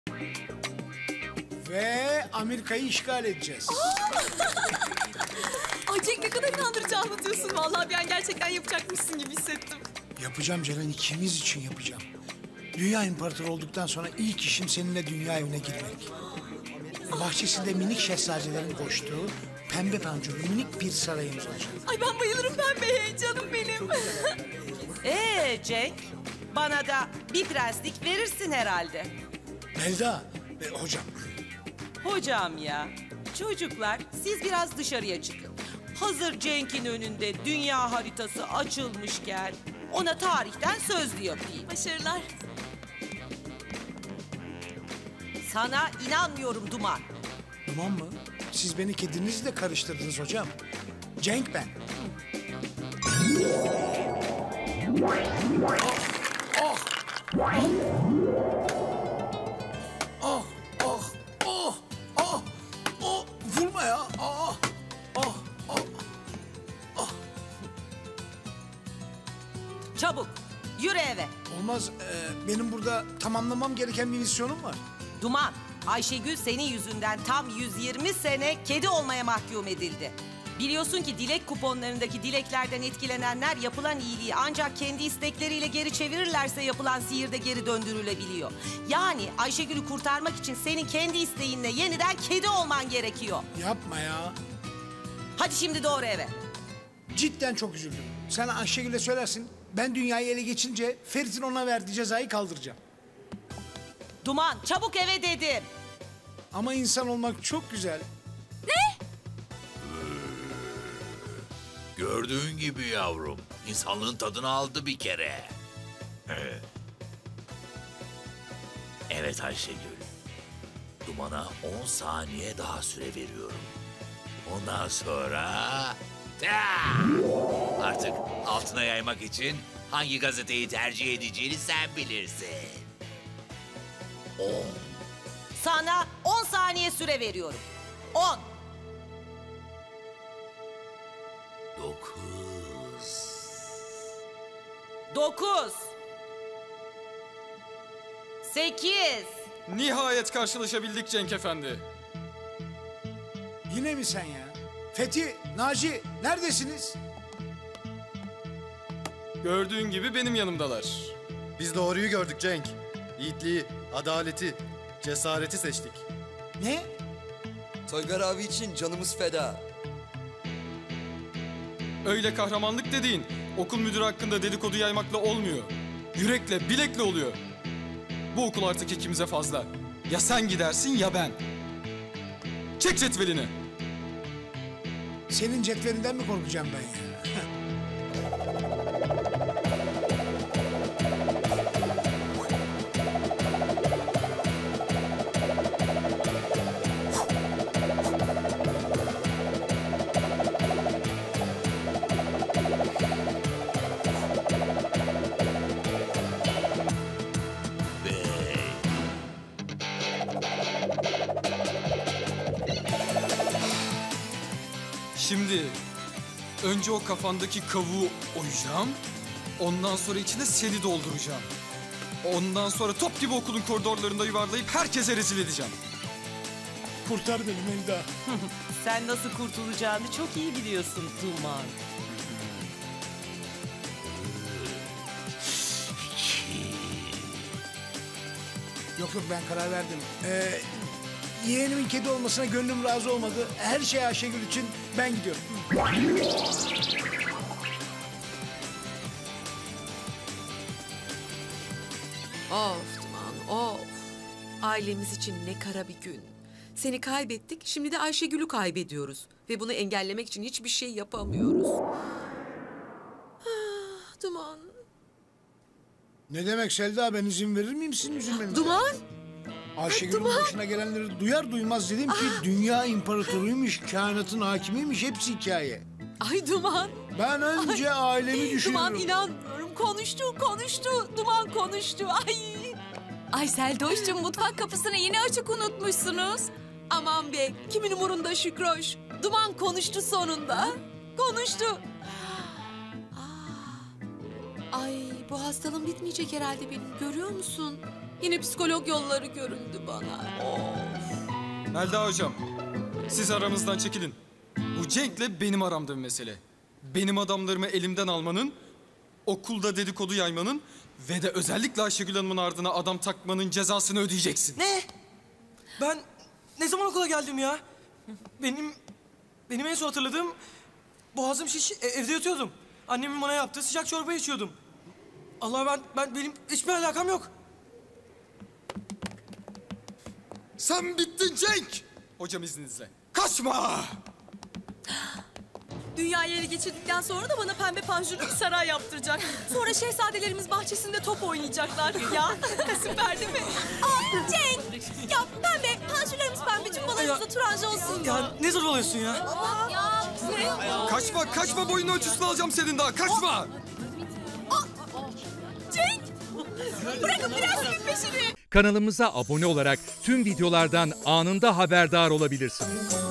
Ve Amerika'yı işgal edeceğiz. Ay Cenk, ne kadar inandırıcı anlatıyorsun. Vallahi bir an gerçekten yapacakmışsın gibi hissettim. Yapacağım Ceren, ikimiz için yapacağım. Dünya imparatoru olduktan sonra ilk işim seninle dünya evine girmek. Bahçesinde minik şehzadelerin koştuğu, pembe pancurlu minik bir sarayımız olacak. Ay ben bayılırım pembeye, canım benim. Cenk, bana da bir prenslik verirsin herhalde. Melda, hocam. Hocam ya, çocuklar siz biraz dışarıya çıkın. Hazır Cenk'in önünde dünya haritası açılmışken ona tarihten sözlü yapayım. Başarılar. Sana inanmıyorum Duman. Duman mı? Siz beni kedinizle karıştırdınız hocam. Cenk ben. Oh! Oh! Oh! Oh! Oh! Oh! Vurma ya! Oh! Oh! Oh! Çabuk, yürü eve. Olmaz. Benim burada tamamlamam gereken bir misyonum var. Duman, Ayşegül senin yüzünden tam 120 sene kedi olmaya mahkum edildi. Biliyorsun ki dilek kuponlarındaki dileklerden etkilenenler yapılan iyiliği ancak kendi istekleriyle geri çevirirlerse yapılan sihirde geri döndürülebiliyor. Yani Ayşegül'ü kurtarmak için senin kendi isteğinle yeniden kedi olman gerekiyor. Yapma ya. Hadi şimdi doğru eve. Cidden çok üzüldüm. Sen Ayşegül'e söylersin. Ben dünyayı ele geçince Ferit'in ona verdiği cezayı kaldıracağım. Duman, çabuk eve dedim. Ama insan olmak çok güzel. Gördüğün gibi yavrum, insanlığın tadını aldı bir kere. Evet Ayşegül, Duman'a 10 saniye daha süre veriyorum. Ondan sonra... Artık altına yaymak için hangi gazeteyi tercih edeceğini sen bilirsin. 10, Sana 10 saniye süre veriyorum. 10, 9, 9, 8, Nihayet karşılaşabildik Cenk Efendi. Yine mi sen ya? Fethi, Naci neredesiniz? Gördüğün gibi benim yanımdalar. Biz doğruyu gördük Cenk. Yiğitliği, adaleti, cesareti seçtik. Ne? Toygar abi için canımız feda. Öyle kahramanlık dediğin okul müdürü hakkında dedikodu yaymakla olmuyor. Yürekle, bilekle oluyor. Bu okul artık ikimize fazla. Ya sen gidersin ya ben. Çek cetvelini. Senin cetvelinden mi korkacağım ben ya? Şimdi önce o kafandaki kavuğu oyacağım. Ondan sonra içine seni dolduracağım. Ondan sonra top gibi okulun koridorlarında yuvarlayıp herkese rezil edeceğim. Kurtar beni Melda. sen nasıl kurtulacağını çok iyi biliyorsun Duman. 2, Yok ben karar verdim. Yeğenimin kedi olmasına gönlüm razı olmadı. Her şey Ayşegül için ben gidiyorum. Of Duman, of. Ailemiz için ne kara bir gün. Seni kaybettik, şimdi de Ayşegül'ü kaybediyoruz. Ve bunu engellemek için hiçbir şey yapamıyoruz. Ah, Duman. Ne demek Selda, ben izin verir miyim sizin üzülmenize? Duman! Ayşegül'ün Duman! başına gelenleri duyar duymaz dedim ki dünya imparatoruymuş, kainatın hakimiymiş, hepsi hikaye. Ay Duman! Ben önce ailemi düşünüyorum. Duman inanmıyorum. Konuştu. Duman konuştu. Ay! Ay Seldoş'cum, mutfak kapısını yine açık unutmuşsunuz. Aman be, kimin umurunda Şükroş? Duman konuştu sonunda. Konuştu. Ay, bu hastalığım bitmeyecek herhalde benim. Görüyor musun? Yine psikolog yolları göründü bana. Melda hocam, siz aramızdan çekilin. Bu Cenk'le benim aramda bir mesele. Benim adamlarımı elimden almanın, okulda dedikodu yaymanın ve de özellikle Ayşegül Hanım'ın ardına adam takmanın cezasını ödeyeceksin. Ne? Ben ne zaman okula geldim ya? Benim en son hatırladığım boğazım şiş, evde yatıyordum. Annemin bana yaptığı sıcak çorba içiyordum. Allah benim hiçbir alakam yok. Sen bittin Cenk! Hocam izninizle. Kaçma! Dünyayı ele geçirdikten sonra da bana pembe panjurlu bir saray yaptıracak. Sonra şehzadelerimiz bahçesinde top oynayacaklar. Ya süper değil mi? Aa Cenk! Ya pembe, panjurlarımız pembe, cumbalarımız da turuncu olsun. Ya ne zorbalıyorsun ya? Ya ne? Kaçma boyun ölçüsünü alacağım senin daha, kaçma! Cenk! Bırakın prensimin peşini. Kanalımıza abone olarak tüm videolardan anında haberdar olabilirsiniz.